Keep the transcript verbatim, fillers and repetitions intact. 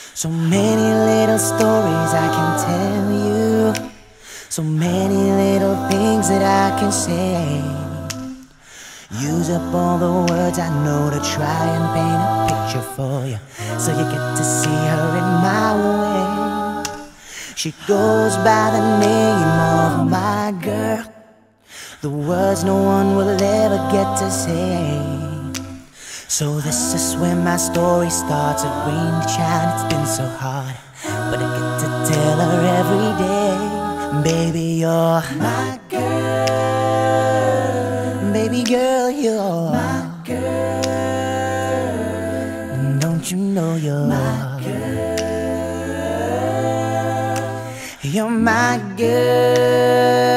So many little stories I can tell you, so many little things that I can say. Use up all the words I know to try and paint a picture for you, so you get to see her in my way. She goes by the name of my girl, the words no one will ever get to say. So this is where my story starts. A rain child, it's been so hard, but I get to tell her every day. Baby, you're my girl. Baby girl, you're my girl. Don't you know you're my girl? You're my girl.